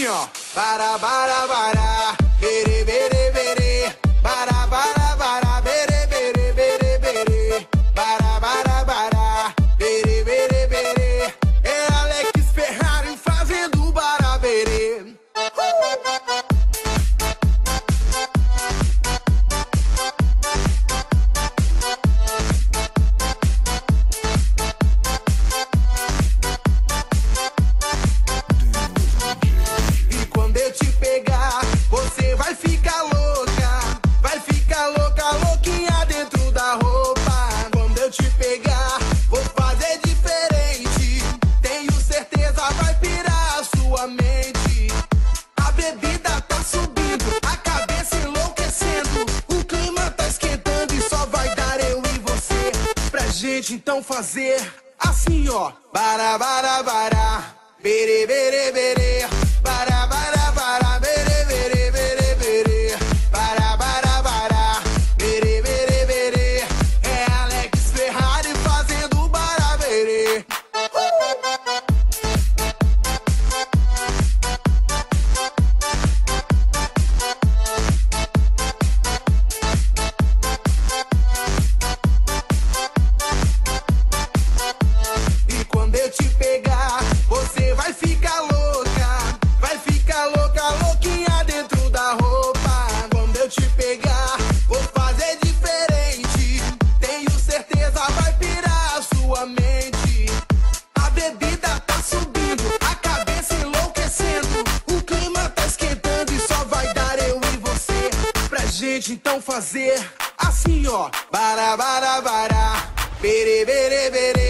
assim, ó. Bara, bara, bara, bere, bere, bere. Bara, bara, bara, bere, bere, bere, bere. Bara, bara, bara, bere, bere, bere. É Alex Ferrari fazendo baraberê. E quando eu te pegar, você vai ficar louca. Vai ficar louca, louquinha dentro da roupa. Quando eu te pegar, vou fazer diferente. Tenho certeza vai pirar a sua mente. A bebida tá subindo, a cabeça enlouquecendo. O clima tá esquentando e só vai dar eu e você. Pra gente então fazer assim, ó. Bara, bara, bara, bere, bere, bere. Bara, bara, bara, bere, bere, bere, bere. Bara, bara, bara, bere, bere, bere. É Alex Ferrari fazendo baraberê. E quando eu te pegar, você vai ficar louca. Vai ficar louca, louquinha dentro da roupa. Quando eu te pegar, vou fazer diferente. Tenho certeza vai pirar a sua mente. A bebida tá subindo, a cabeça enlouquecendo. O clima tá esquentando e só vai dar eu e você. Pra gente então fazer assim, ó. Bara, bara, bara, bere, bere, bere.